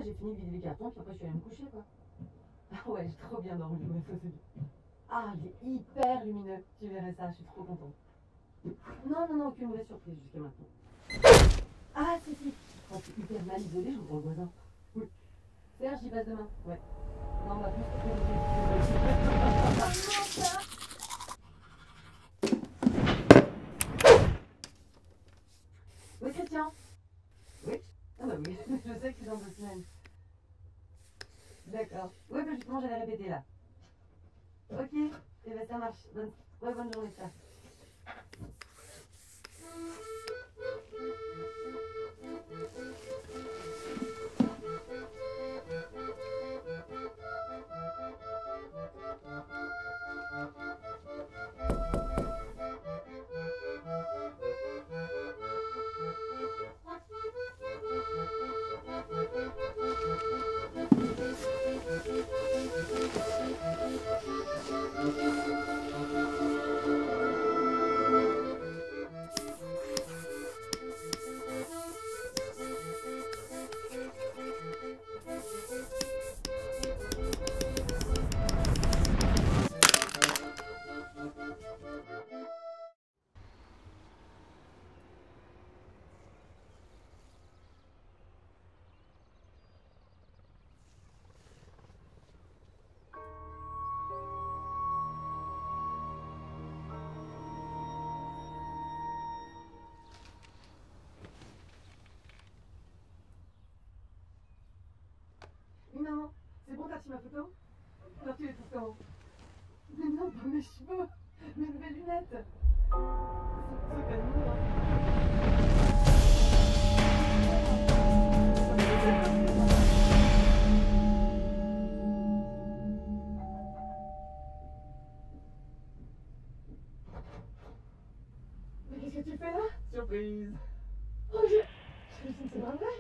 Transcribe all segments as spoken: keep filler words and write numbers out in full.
j'ai fini de vider les cartons, puis après je suis allée me coucher, quoi. Ah ouais, j'ai trop bien dormi, ouais, ça c'est bien. Ah, il est hyper lumineux, tu verrais ça, je suis trop contente. Non, non, non, aucune mauvaise surprise jusqu'à maintenant. Ah, si, si, quand c'est hyper mal isolé, j'entends le voisin. Oui. Serge, j'y passe demain, ouais. Non, on va plus se Oui, Christian. Oui. Ah bah oui, je sais que c'est dans deux semaines. D'accord. Oui, bah justement, j'allais répéter là. Ok, et eh ben ça marche. Bonne... Ouais, bonne journée, ça. Non, c'est bon, t'as reçu ma photo? Alors tu les trouves comment? Mais non, pas mes cheveux, mes nouvelles lunettes. C'est un truc à nous, Mais qu'est-ce que tu fais là? Surprise. Oh, je... je... C'est pas vrai?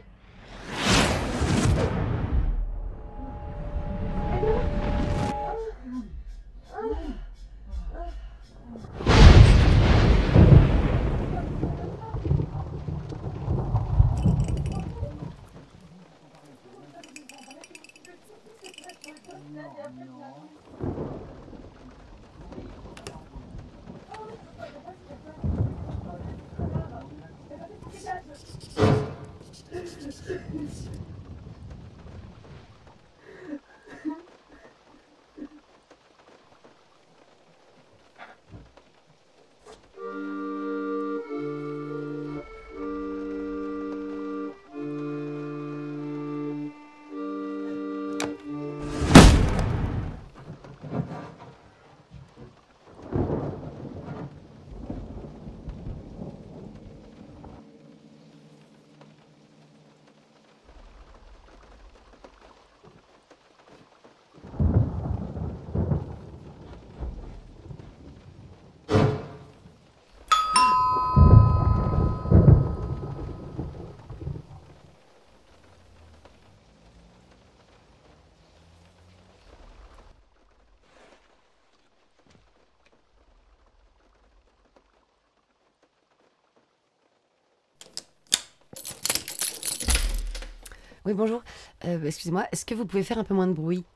Oui, bonjour. Euh, excusez-moi, est-ce que vous pouvez faire un peu moins de bruit?